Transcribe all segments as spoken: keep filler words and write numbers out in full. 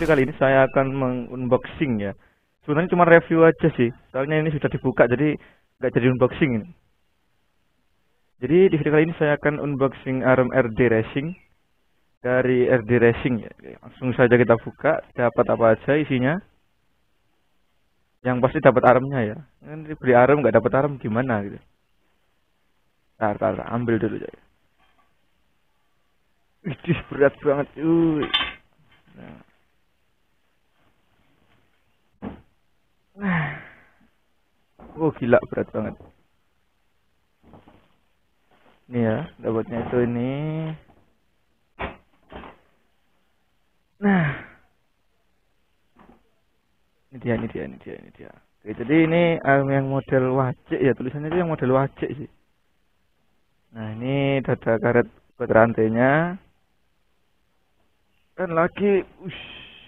kali ini saya akan mengunboxing ya. Sebenarnya cuma review aja sih. Soalnya ini sudah dibuka jadi nggak jadi unboxing ini. Jadi di video kali ini saya akan unboxing ARM R D Racing dari R D Racing ya. Langsung saja kita buka, dapat apa aja isinya. Yang pasti dapat ARM-nya ya. Kan beli ARM nggak dapat ARM gimana gitu. Tar, tar, ambil dulu ya. Wih, berat banget. Uy. Nah. Nah. Oh gila berat banget. Ini ya, dapatnya itu ini. Nah. Ini dia, ini dia, ini dia, ini dia. Oke, jadi ini ARM yang model wajik ya, tulisannya itu yang model wajik sih. Nah, ini ada karet buat rantainya. Dan lagi, ush.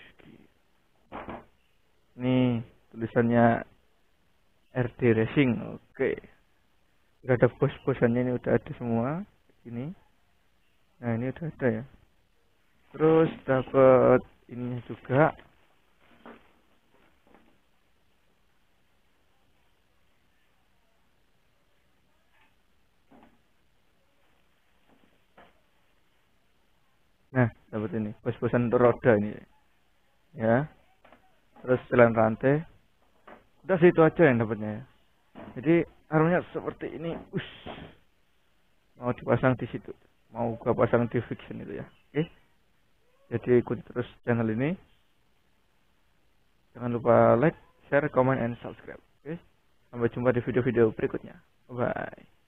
Nih, tulisannya R D Racing. Oke. Udah ada bos-bosannya, ini udah ada semua. Ini. Nah, ini udah ada ya. Terus dapat ininya juga. Nah, dapat ini bos-bosan untuk roda ini. Ya. Terus setelan rantai. Udah sih itu aja yang dapatnya ya. Jadi armnya seperti ini. Ush. Mau dipasang di situ. Mau gua pasang di fiction itu ya. Oke. Jadi ikuti terus channel ini. Jangan lupa like, share, comment, and subscribe. Oke. Sampai jumpa di video-video berikutnya. Bye.